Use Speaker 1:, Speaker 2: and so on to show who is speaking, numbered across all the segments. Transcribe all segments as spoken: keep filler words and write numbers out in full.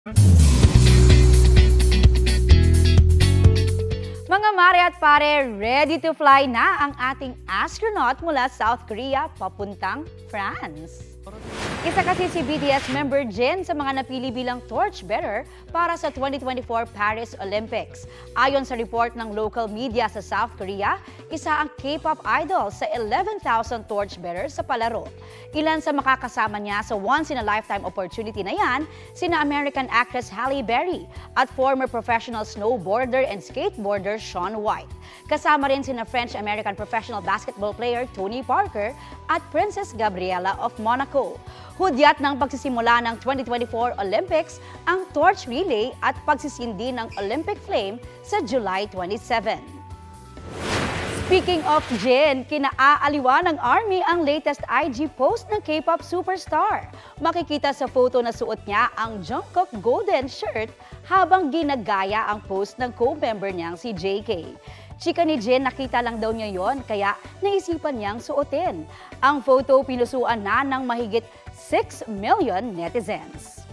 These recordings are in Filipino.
Speaker 1: Mga mare at pare, ready to fly na ang ating astronaut mula South Korea papuntang France. Isa kasi si B T S member Jin sa mga napili bilang torchbearer para sa twenty twenty-four Paris Olympics. Ayon sa report ng local media sa South Korea, isa ang K-pop idol sa eleven thousand torchbearers sa palaro. Ilan sa makakasama niya sa once-in-a-lifetime opportunity na yan, sina American actress Halle Berry at former professional snowboarder and skateboarder Shaun White. Kasama rin sina French-American professional basketball player Tony Parker at Princess Gabriela of Monaco. Hudyat ng pagsisimula ng twenty twenty-four Olympics ang torch relay at pagsisindi ng Olympic flame sa July twenty-seventh. Speaking of Jin, kinaaaliwa ng Army ang latest I G post ng K-pop superstar. Makikita sa photo na suot niya ang Jungkook golden shirt habang ginagaya ang post ng co-member niyang si J K. Chika ni Jin, nakita lang daw niya yon, kaya naisipan niyang suotin. Ang photo pinusuan na ng mahigit six million netizens.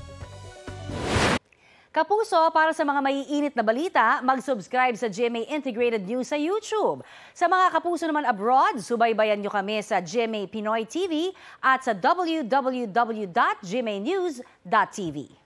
Speaker 2: Kapuso, para sa mga maiinit na balita, mag-subscribe sa G M A Integrated News sa YouTube. Sa mga kapuso naman abroad, subaybayan nyo kami sa G M A Pinoy T V at sa w w w dot g m a news dot t v.